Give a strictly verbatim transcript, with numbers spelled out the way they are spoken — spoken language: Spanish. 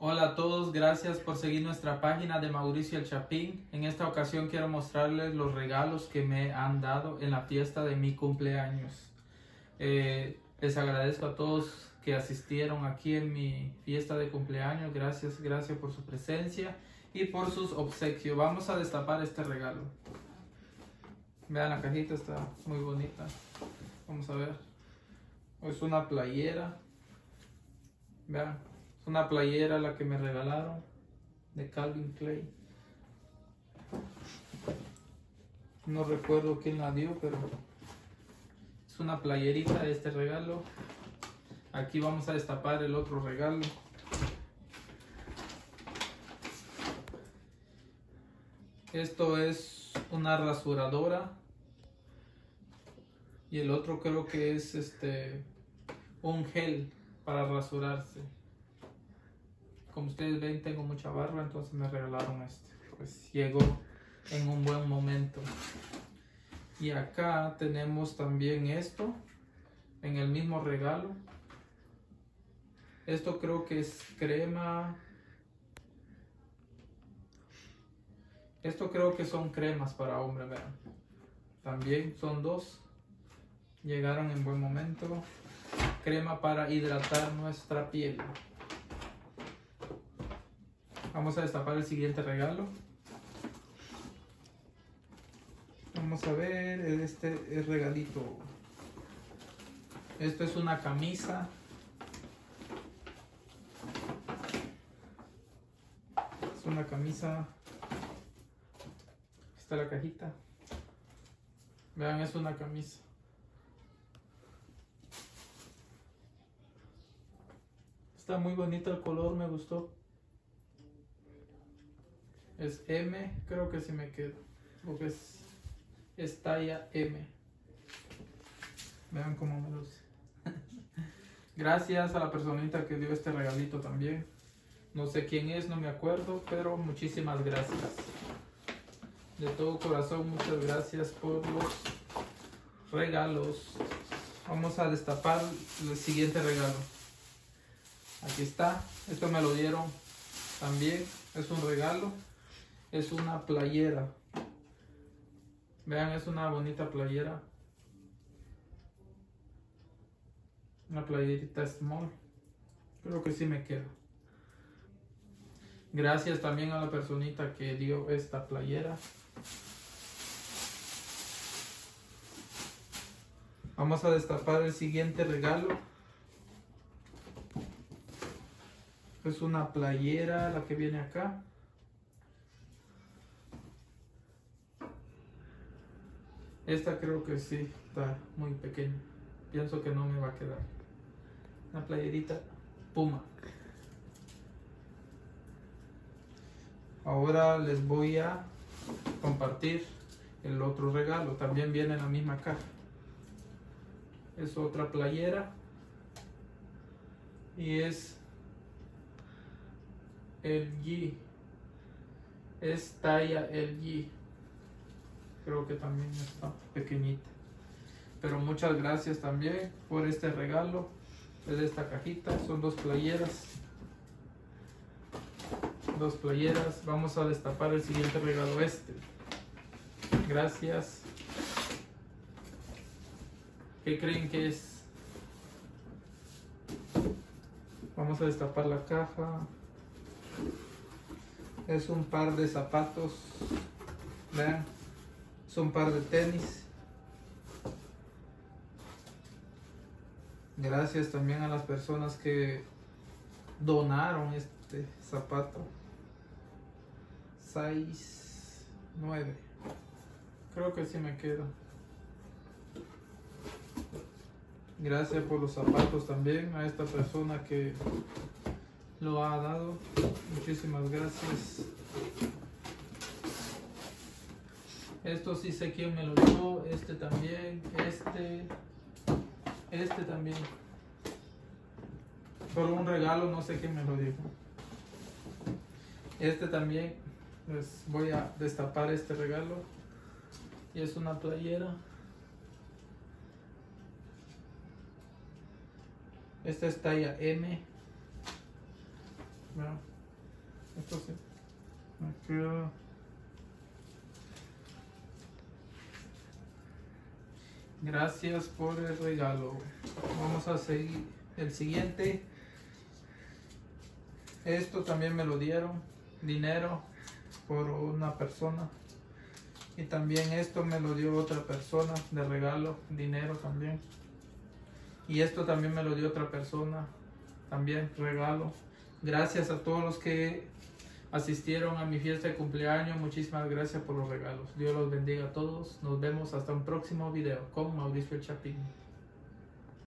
Hola a todos, gracias por seguir nuestra página de Mauricio el Chapín. En esta ocasión quiero mostrarles los regalos que me han dado en la fiesta de mi cumpleaños. Eh, les agradezco a todos que asistieron aquí en mi fiesta de cumpleaños. Gracias, gracias por su presencia y por sus obsequios. Vamos a destapar este regalo. Vean, la cajita está muy bonita. Vamos a ver. Es una playera. Vean. Es una playera la que me regalaron de Calvin Klein. No recuerdo quién la dio, pero es una playerita de este regalo. Aquí vamos a destapar el otro regalo. Esto es una rasuradora. Y el otro creo que es este un gel para rasurarse. Como ustedes ven, tengo mucha barba, entonces me regalaron este. Pues llegó en un buen momento. Y acá tenemos también esto, en el mismo regalo. Esto creo que es crema. Esto creo que son cremas para hombre, vean. También son dos. Llegaron en buen momento. Crema para hidratar nuestra piel. Vamos a destapar el siguiente regalo. Vamos a ver este el regalito. Esto es una camisa. Es una camisa. Aquí está la cajita. Vean, es una camisa. Está muy bonito el color, me gustó. Es M, creo que sí me quedo, porque es, es talla M. Vean cómo me luce. Gracias a la personita que dio este regalito también. No sé quién es, no me acuerdo, pero muchísimas gracias. De todo corazón, muchas gracias por los regalos. Vamos a destapar el siguiente regalo. Aquí está, esto me lo dieron también, es un regalo. Es una playera. Vean, es una bonita playera. Una playerita small. Creo que sí me queda. Gracias también a la personita que dio esta playera. Vamos a destapar el siguiente regalo. Es una playera, la que viene acá. Esta creo que sí está muy pequeña. Pienso que no me va a quedar. Una playerita Puma. Ahora les voy a compartir el otro regalo. También viene en la misma caja. Es otra playera. Y es L G. Es talla L G. Creo que también está pequeñita. Pero muchas gracias también por este regalo. Es de esta cajita. Son dos playeras. Dos playeras. Vamos a destapar el siguiente regalo este. Gracias. ¿Qué creen que es? Vamos a destapar la caja. Es un par de zapatos. Vean. Es un par de tenis. Gracias también a las personas que donaron este zapato. seis, nueve. Creo que sí me queda. Gracias por los zapatos también a esta persona que lo ha dado. Muchísimas gracias. Esto sí sé quién me lo dio, este también, este, este también. Solo un regalo, no sé quién me lo dio. Este también, pues voy a destapar este regalo. Y es una playera. Esta es talla M. Vean. Esto sí. Me queda. Gracias por el regalo. Vamos a seguir el siguiente. Esto también me lo dieron, dinero por una persona. Y también esto me lo dio otra persona de regalo, dinero también. Y esto también me lo dio otra persona, también regalo. Gracias a todos los que asistieron a mi fiesta de cumpleaños. Muchísimas gracias por los regalos. Dios los bendiga a todos. Nos vemos hasta un próximo video con Mauricio El Chapín.